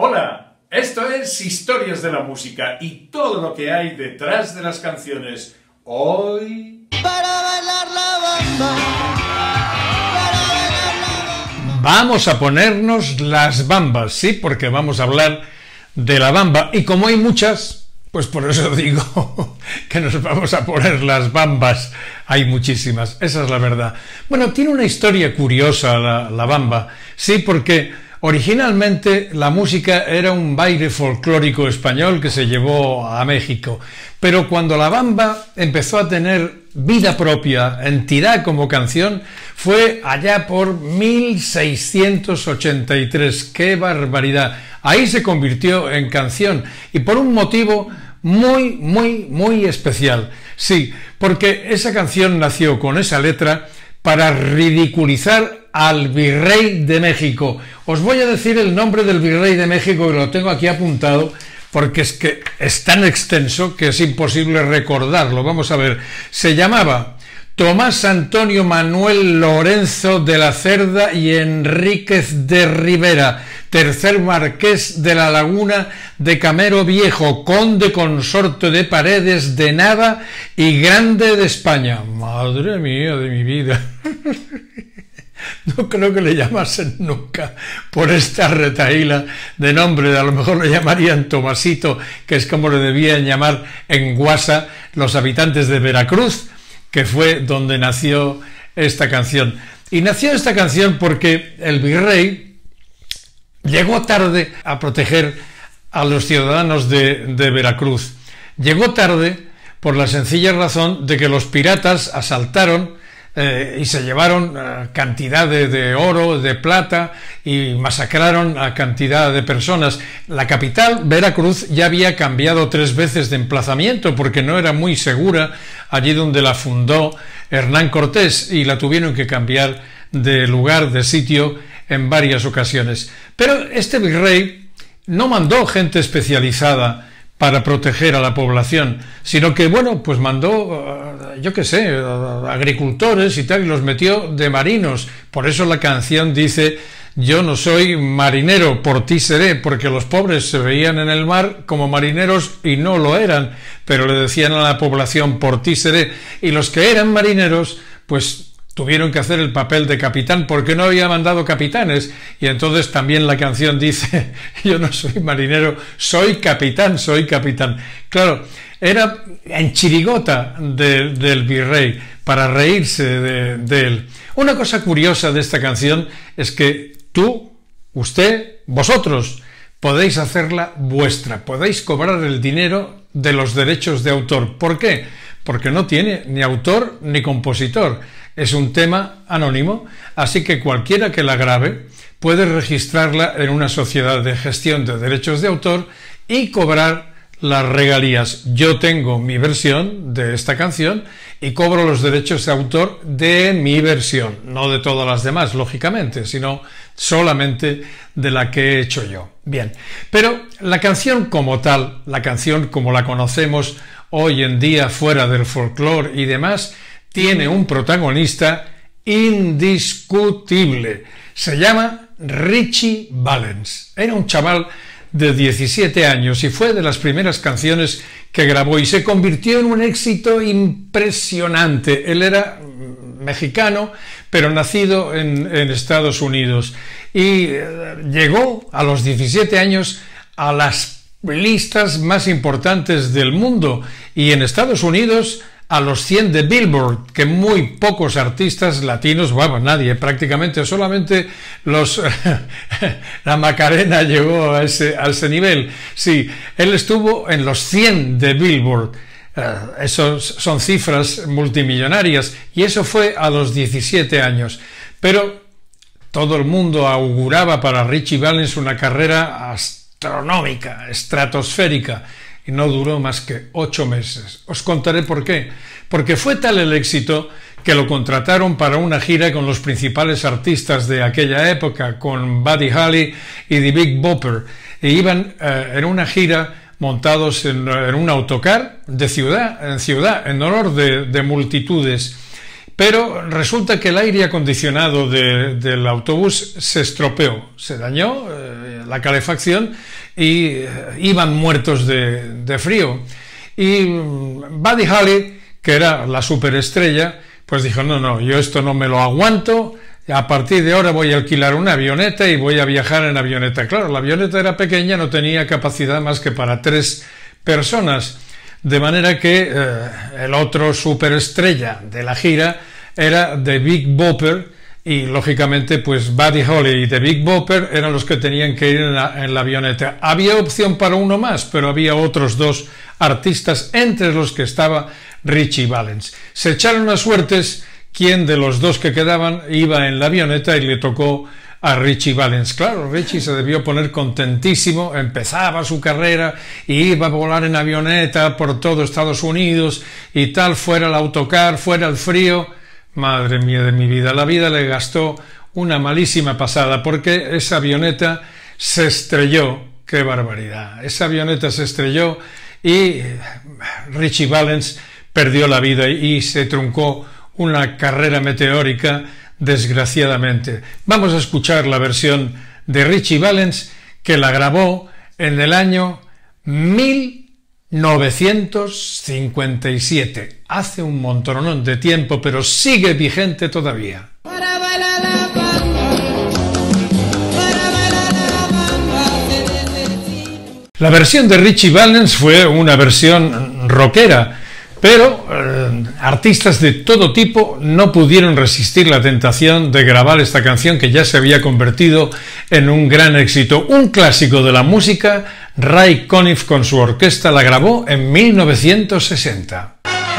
Hola, esto es Historias de la Música y todo lo que hay detrás de las canciones. Hoy... Para bailar la bamba, para bailar la bamba. Vamos a ponernos las bambas, sí, porque vamos a hablar de la bamba. Y como hay muchas, pues por eso digo que nos vamos a poner las bambas. Hay muchísimas, esa es la verdad. Bueno, tiene una historia curiosa la bamba, sí, porque originalmente la música era un baile folclórico español que se llevó a México, pero cuando la bamba empezó a tener vida propia, entidad como canción, fue allá por 1683. ¡Qué barbaridad! Ahí se convirtió en canción y por un motivo muy especial. Sí, porque esa canción nació con esa letra para ridiculizar al virrey de México. Os voy a decir el nombre del virrey de México, que lo tengo aquí apuntado, porque es que es tan extenso que es imposible recordarlo. Vamos a ver, se llamaba Tomás Antonio Manuel Lorenzo de la Cerda y Enríquez de Rivera, tercer marqués de la Laguna de Camero Viejo, conde consorte de Paredes de Nava y grande de España. Madre mía de mi vida. No creo que le llamasen nunca por esta retahíla de nombre. A lo mejor le llamarían Tomasito, que es como le debían llamar en Guasa los habitantes de Veracruz, que fue donde nació esta canción. Y nació esta canción porque el virrey llegó tarde a proteger a los ciudadanos de Veracruz. Llegó tarde por la sencilla razón de que los piratas asaltaron y se llevaron cantidad de oro, de plata y masacraron a cantidad de personas. La capital, Veracruz, ya había cambiado 3 veces de emplazamiento porque no era muy segura allí donde la fundó Hernán Cortés y la tuvieron que cambiar de lugar, de sitio en varias ocasiones. Pero este virrey no mandó gente especializada para proteger a la población, sino que, bueno, pues mandó, yo qué sé, agricultores y tal, y los metió de marinos. Por eso la canción dice: yo no soy marinero, por ti seré, porque los pobres se veían en el mar como marineros y no lo eran, pero le decían a la población: por ti seré. Y los que eran marineros, pues tuvieron que hacer el papel de capitán porque no había mandado capitanes, y entonces también la canción dice: yo no soy marinero, soy capitán, soy capitán. Claro, era en chirigota del virrey, para reírse de él. Una cosa curiosa de esta canción es que tú, usted, vosotros podéis hacerla vuestra, podéis cobrar el dinero de los derechos de autor. ¿Por qué? Porque no tiene ni autor ni compositor. Es un tema anónimo, así que cualquiera que la grabe puede registrarla en una sociedad de gestión de derechos de autor y cobrar las regalías. Yo tengo mi versión de esta canción y cobro los derechos de autor de mi versión, no de todas las demás, lógicamente, sino solamente de la que he hecho yo. Bien, pero la canción como tal, la canción como la conocemos hoy en día fuera del folclore y demás, tiene un protagonista indiscutible. Se llama Ritchie Valens. Era un chaval de 17 años y fue de las primeras canciones que grabó y se convirtió en un éxito impresionante. Él era mexicano, pero nacido en Estados Unidos, y llegó a los 17 años a las listas más importantes del mundo, y en Estados Unidos a los 100 de Billboard, que muy pocos artistas latinos, bueno, nadie prácticamente, solamente la Macarena llegó a ese nivel. Sí, él estuvo en los 100 de Billboard. Esos son cifras multimillonarias, y eso fue a los 17 años. Pero todo el mundo auguraba para Ritchie Valens una carrera astronómica, estratosférica, y no duró más que 8 meses. Os contaré por qué. Porque fue tal el éxito que lo contrataron para una gira con los principales artistas de aquella época, con Buddy Holly y The Big Bopper, e iban en una gira montados en un autocar de ciudad en ciudad, en honor de multitudes. pero resulta que el aire acondicionado del autobús se estropeó, se dañó la calefacción y iban muertos de frío. Y Buddy Holly, que era la superestrella, pues dijo, no, yo esto no me lo aguanto, a partir de ahora voy a alquilar una avioneta y voy a viajar en avioneta. Claro, la avioneta era pequeña, no tenía capacidad más que para 3 personas, de manera que el otro superestrella de la gira era The Big Bopper, y lógicamente pues Buddy Holly y The Big Bopper eran los que tenían que ir en la avioneta. Había opción para uno más, pero había otros 2 artistas, entre los que estaba Ritchie Valens. Se echaron las suertes quién de los 2 que quedaban iba en la avioneta, y le tocó a Ritchie Valens. Claro, Ritchie se debió poner contentísimo, empezaba su carrera y iba a volar en avioneta por todo Estados Unidos y tal, fuera el autocar, fuera el frío. Madre mía de mi vida, la vida le gastó una malísima pasada, porque esa avioneta se estrelló. ¡Qué barbaridad! Esa avioneta se estrelló y Ritchie Valens perdió la vida y se truncó una carrera meteórica, desgraciadamente. Vamos a escuchar la versión de Ritchie Valens, que la grabó en el año 1957. Hace un montonón de tiempo, pero sigue vigente todavía. La versión de Ritchie Valens fue una versión rockera, pero artistas de todo tipo no pudieron resistir la tentación de grabar esta canción, que ya se había convertido en un gran éxito. Un clásico de la música, Ray Conniff con su orquesta la grabó en 1960.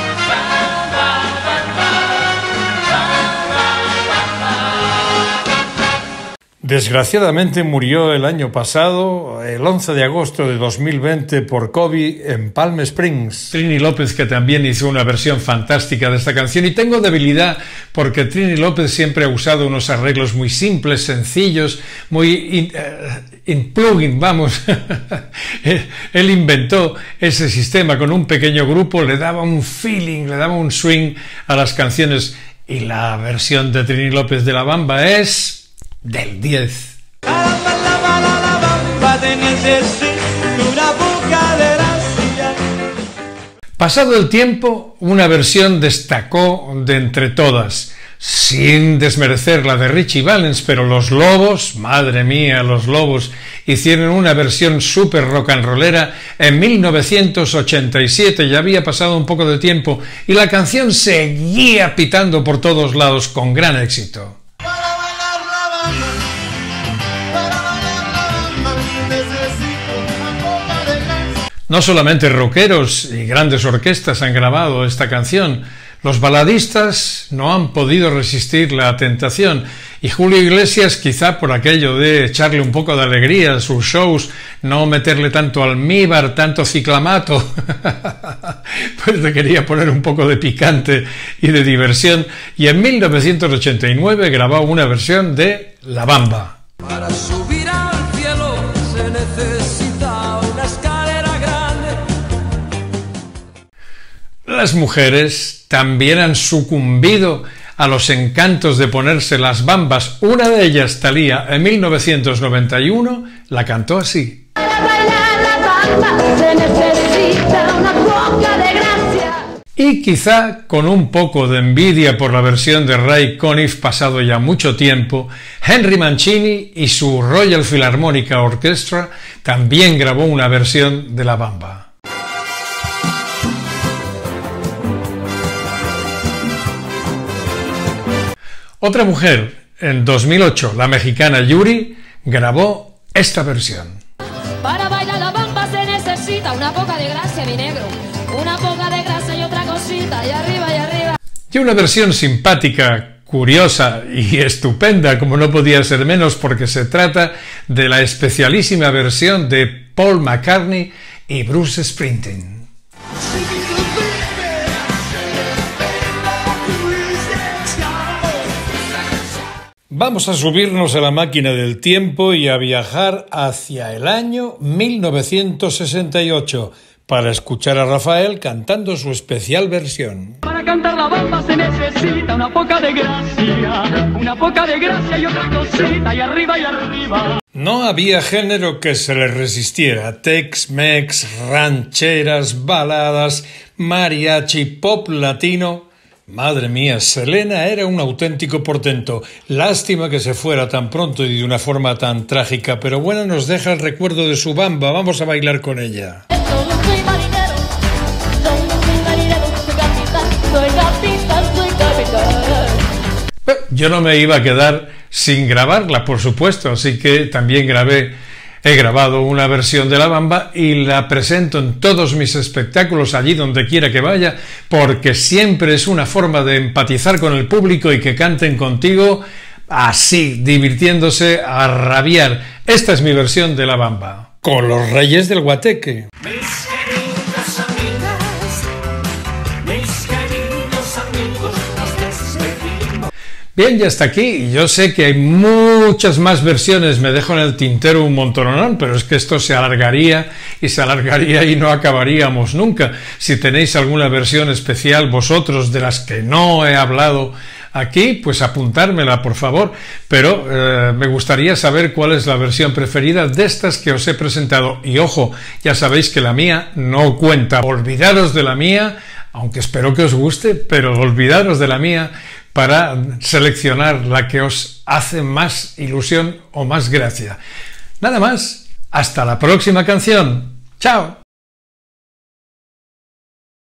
Desgraciadamente murió el año pasado, el 11 de agosto de 2020, por COVID en Palm Springs. Trini López, que también hizo una versión fantástica de esta canción, y tengo debilidad porque Trini López siempre ha usado unos arreglos muy simples, sencillos, muy in plugin, vamos. Él inventó ese sistema con un pequeño grupo, le daba un feeling, le daba un swing a las canciones, y la versión de Trini López de La Bamba es del 10. Pasado el tiempo, una versión destacó de entre todas, sin desmerecer la de Ritchie Valens, pero los Lobos, madre mía, los Lobos, hicieron una versión súper rock and rollera en 1987, ya había pasado un poco de tiempo, y la canción seguía pitando por todos lados con gran éxito. No solamente rockeros y grandes orquestas han grabado esta canción, los baladistas no han podido resistir la tentación, y Julio Iglesias, quizá por aquello de echarle un poco de alegría a sus shows, no meterle tanto almíbar, tanto ciclamato, pues le quería poner un poco de picante y de diversión, y en 1989 grabó una versión de La Bamba. Para subir al cielo se necesita una escalera grande. Las mujeres también han sucumbido a los encantos de ponerse las bambas. Una de ellas, Thalía, en 1991, la cantó así. Para bailar la bamba se necesita una poca de gracia. Y quizá con un poco de envidia por la versión de Ray Conniff, pasado ya mucho tiempo, Henry Mancini y su Royal Philharmonic Orchestra también grabó una versión de La Bamba. Otra mujer, en 2008, la mexicana Yuri, grabó esta versión. Para bailar la bamba se necesita una poca de gracia, mi negro. Una poca de gracia y otra cosita, y arriba y arriba. Y una versión simpática, curiosa y estupenda, como no podía ser menos, porque se trata de la especialísima versión de Paul McCartney y Bruce Springsteen. Vamos a subirnos a la máquina del tiempo y a viajar hacia el año 1968 para escuchar a Rafael cantando su especial versión. Para cantar la la bamba se necesita una poca de gracia y otra cosita, y arriba y arriba. No había género que se le resistiera. Tex-Mex, rancheras, baladas, mariachi, pop latino. Madre mía, Selena era un auténtico portento. Lástima que se fuera tan pronto y de una forma tan trágica, pero bueno, nos deja el recuerdo de su bamba. Vamos a bailar con ella. Soy marinero, soy capitán, soy capitán. Yo no me iba a quedar sin grabarla, por supuesto, así que también he grabado una versión de La Bamba y la presento en todos mis espectáculos, allí donde quiera que vaya, porque siempre es una forma de empatizar con el público y que canten contigo así, divirtiéndose a rabiar. Esta es mi versión de La Bamba, con los Reyes del Guateque. Bien, ya está aquí. Yo sé que hay muchas más versiones, me dejo en el tintero un montonón, pero es que esto se alargaría y no acabaríamos nunca. Si tenéis alguna versión especial vosotros de las que no he hablado aquí, pues apuntármela, por favor. Pero me gustaría saber cuál es la versión preferida de estas que os he presentado. Y ojo, ya sabéis que la mía no cuenta. Olvidaros de la mía, aunque espero que os guste, pero olvidaros de la mía para seleccionar la que os hace más ilusión o más gracia. Nada más, hasta la próxima canción. ¡Chao!